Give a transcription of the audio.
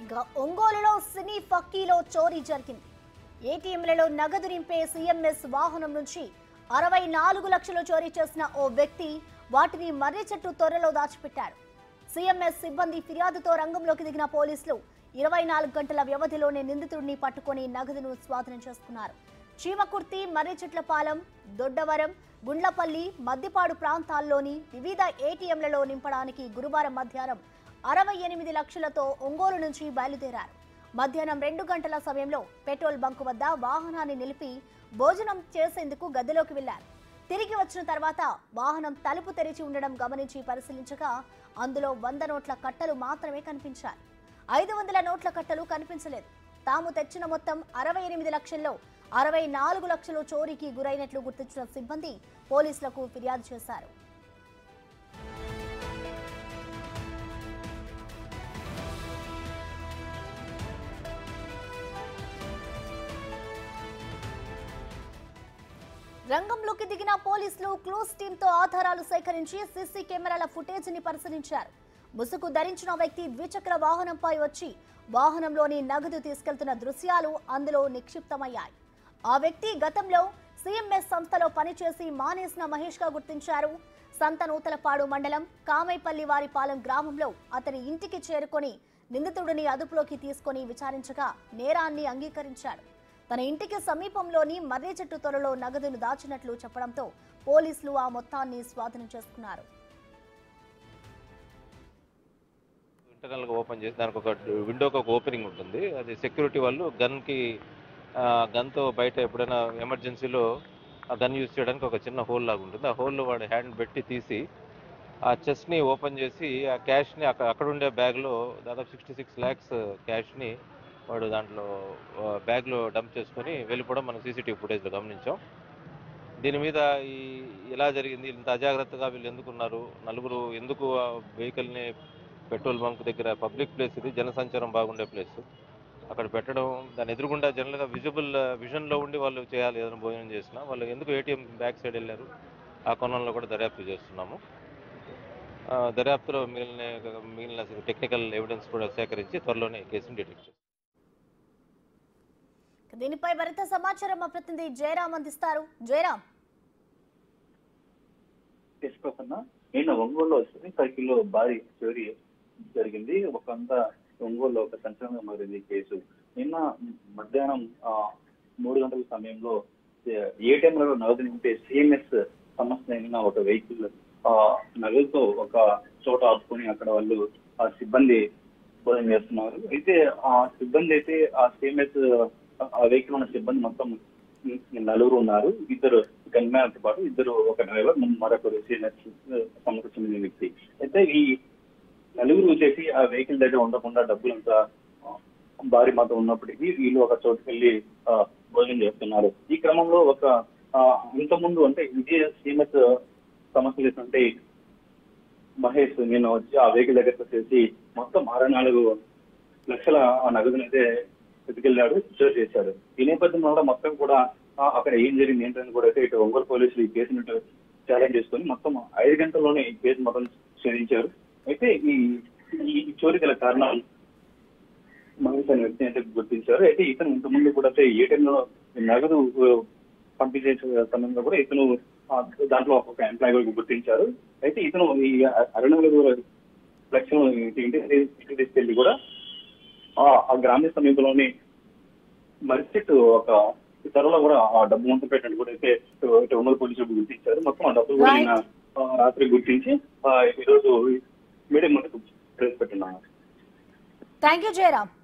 ఒంగోలులో సినీ ఫక్కీలో చోరీ జరిగింది. ఏటీఎంలలో నగదు నింపే సీఎంఎస్ వాహనం నుంచి 64 లక్షలు చోరీ చేసిన ఓ వ్యక్తి వాటిని మర్రి చెట్టు తొర్రలో దాచిపెట్టారు. సీఎంఎస్ సిబ్బంది ఫిర్యాదుతో రంగంలోకి దిగిన పోలీసులు 24 గంటల వ్యవధిలోనే నిందితుడిని పట్టుకొని నగదును స్వాధీనం చేసుకున్నారు. చీమకుర్తి, మర్రిచెట్లపాలెం, దొడ్డవరం, గుండ్లపల్లి, మద్దిపాడు ప్రాంతాల్లోని వివిధ ఏటీఎంలలో నింపడానికి గురువారం మధ్యాహ్నం 68 లక్షలతో ఒంగోలు నుంచి బయలుదేరారు. మధ్యాహ్నం 2 గంటల సమయంలో పెట్రోల్ బంకు వద్ద వాహనాన్ని నిలిపి భోజనం చేసేందుకు గదిలోకి వెళ్లారు. తిరిగి వచ్చిన తర్వాత వాహనం తలుపు తెరిచి ఉండడం గమనించి పరిశీలించగా అందులో 100 నోట్ల కట్టలు మాత్రమే కనిపించాయి. 500 నోట్ల కట్టలు కనిపించలేదు. తాము తెచ్చిన మొత్తం 68 లక్షల్లో 64 లక్షలు చోరీకి గురైనట్లు గుర్తించిన సిబ్బంది పోలీసులకు ఫిర్యాదు చేశారు. రంగంలోకి దిగిన పోలీసులు క్లూస్ టీంతో ఆధారాలు సేకరించి సీసీ కెమెరాల ఫుటేజ్ ని పరిశీలించారు. ముసుగు ధరించిన వ్యక్తి ద్విచక్ర వాహనంపై వచ్చి వాహనంలోని నగదు తీసుకెళ్తున్న దృశ్యాలు అందులో నిక్షిప్తమయ్యాయి. ఆ వ్యక్తి గతంలో సీఎంఎస్ సంస్థలో పనిచేసి మానేసిన మహేష్ గా గుర్తించారు. సంతనూతలపాడు మండలం కామైపల్లి వారిపాలెం గ్రామంలో అతని ఇంటికి చేరుకొని నిందితుడిని అదుపులోకి తీసుకొని విచారించగా నేరాన్ని అంగీకరించాడు. తన ఇంటికి సమీపంలోని మర్రి చెట్టు తొరలో నగదును దాచినట్లు చెప్పడంతో పోలీసులు ఆ మొత్తాన్ని స్వాధీనం చేసుకున్నారు. ఇంటర్నల్ గా ఓపెన్ చేసి దానికి ఒక విండోకి ఒక ఓపెనింగ్ ఉంటుంది. అది సెక్యూరిటీ వాళ్ళు గన్ తో బయట ఎప్పుడైనా ఎమర్జెన్సీలో ఆ గన్ యూజ్ చేయడానికి ఒక చిన్న హోల్ లాగా ఉంటుంది. ఆ హోల్లో వాడు హ్యాండ్ పెట్టి తీసి ఆ చెస్ట్ ని ఓపెన్ చేసి ఆ క్యాష్ ని అక్కడ ఉండే బ్యాగ్ లో దాదాపు 66 lakhs క్యాష్ ని వాడు దాంట్లో బ్యాగ్ లో డంప్ చేసుకొని వెళ్ళిపోవడం మనం సీసీటీవీ ఫుటేజ్ లో గమనించాం. దీని మీద ఎలా జరిగింది, ఇంత అజాగ్రత్తగా వీళ్ళు ఎందుకున్నారు, నలుగురు ఎందుకు ఆ వెహికల్ ని పెట్రోల్ బంక్ దగ్గర పబ్లిక్ ప్లేస్, ఇది జనసంచారం బాగుండే ప్లేస్, అక్కడ పెట్టడం, దాని ఎదురుగుండా జనరల్గా విజన్లో ఉండి వాళ్ళు చేయాలి. ఏదైనా భోజనం చేసినా వాళ్ళు ఎందుకు ఏటీఎం బ్యాక్ సైడ్ వెళ్ళారు, ఆ కోణంలో కూడా దర్యాప్తు చేస్తున్నాము. దర్యాప్తులో మిగిలిన టెక్నికల్ ఎవిడెన్స్ కూడా సేకరించి త్వరలోనే కేసును డిటెక్ట్ చేస్తాం. దీనిపై మరింత సమాచారం మా ప్రతినిధి జయరామ్ అందిస్తారు. జయరామ్, నిన్న ఒంగోలులో సైకిల్లో భారీ చోరీ జరిగింది. ఒంగోలులో ఒక సంచలనంగా మారింది కేసు. నిన్న మధ్యాహ్నం 3 గంటల సమయంలో ఏటీఎంలలో నగదు నింపే సిఎంఎస్ సంస్థ అయిన ఒక వెహికల్ నగదుతో ఒక చోట ఆపుకొని అక్కడ వాళ్ళు ఆ సిబ్బంది భోజనం చేస్తున్నారు. అయితే ఆ సిబ్బంది అయితే ఆ సిఎంఎస్ ఆ వెహికల్ ఉన్న సిబ్బంది మొత్తం 4 ఉన్నారు. 2 గన్మ్యాన్తో పాటు 2 ఒక డ్రైవర్, మరొకరు సిఎంఎస్ సంస్థకు చెందిన వ్యక్తి. అయితే ఈ 4 వచ్చేసి ఆ వెహికల్ దగ్గర ఉండకుండా డబ్బులంతా భారీ మొత్తం ఉన్నప్పటికీ వీళ్ళు ఒక చోటుకి వెళ్ళి భోజనం చేస్తున్నారు. ఈ క్రమంలో ఇంతకుముందు అంటే ఇదే సిఎంఎస్ సంస్థ చేస్తుంటే మహేష్ నిన్న వచ్చి ఆ వెహికల్ దగ్గరకు వచ్చేసి మొత్తం 64 లక్షల ఆ నగదునైతే ఎత్తుకెళ్ళాడు, చోరీ చేశాడు. ఈ నేపథ్యంలో కూడా మొత్తం కూడా అక్కడ ఏం జరిగింది ఏంటని కూడా అయితే ఇటు ఒంగోలు పోలీసులు ఈ కేసును ఛాలెంజ్ చేసుకొని మొత్తం 5 గంటల్లోనే ఈ కేసు మొత్తం ఛేదించారు. అయితే ఈ చోరీ గల కారణాలు మహేష్ అనే వ్యక్తి అయితే గుర్తించారు. అయితే ఇతను ఇంతకుముందు కూడా ఏటీఎంలో నగదు పంపించే సమయంలో కూడా ఇతను దాంట్లో ఒక ఎంప్లాయీ కూడా గుర్తించారు. అయితే ఇతను ఈ 64 లక్షలు ఇంటికి తీసుకెళ్లి కూడా ఆ గ్రామీణ సమీపంలోని మరిచెట్టు ఒక త్వరలో కూడా ఆ డబ్బు మొత్తం పెట్టినట్టు కూడా అయితే ఒంగోలు పోలీసులు గుర్తించారు. మొత్తం ఆ డబ్బులు కూడా రాత్రి గుర్తించి ఈరోజు మీడియా ముందుకు ప్రవేశపెట్టినారు. Thank you Jayaram.